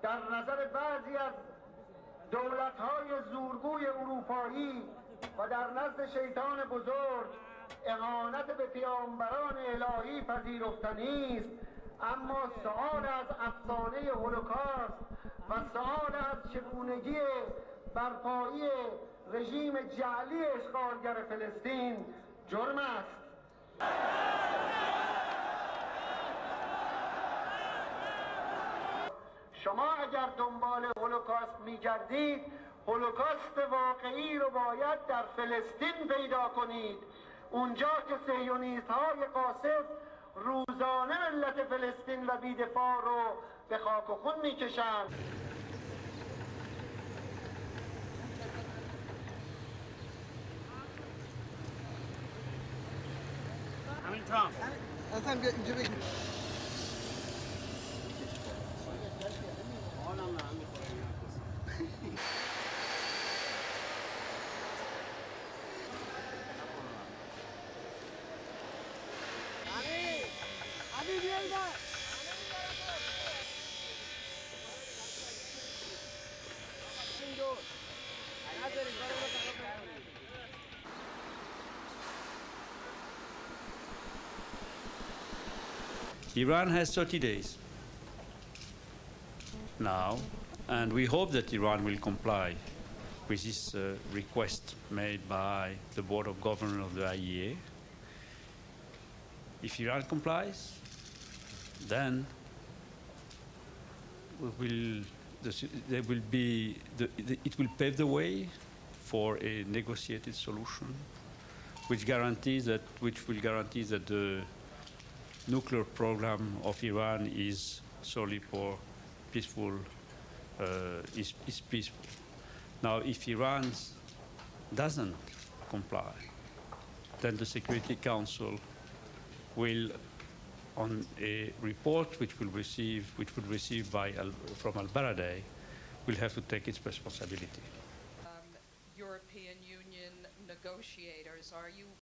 در نظر بعضی از دولت‌های زورگوی اروپایی و در نزد شیطان بزرگ اهانت به پیامبران الهی پذیرفتنی است، اما سؤال از افسانه هولوکاست و سؤال از چگونگی برپایی رژیم جعلی اشغالگر فلسطین جرم است. شما اگر دنبال هولوکاست می‌گردید، هولوکاست واقعی رو باید در فلسطین پیدا کنید، اونجا که صهیونیست‌های قاصد روزانه ملت فلسطین و بی‌دفاع رو به خاک و خون می‌کشند. همین تام اصلا اینجا بگیر. Iran has 30 days now, and we hope that Iran will comply with this request made by the Board of Governors of the IEA. If Iran complies, then it will pave the way for a negotiated solution, which will guarantee that the nuclear program of Iran is solely for peaceful, is peaceful. Now, if Iran doesn't comply, then the Security Council will, on a report which will receive from Al-Baradei, will have to take its responsibility. European Union negotiators, are you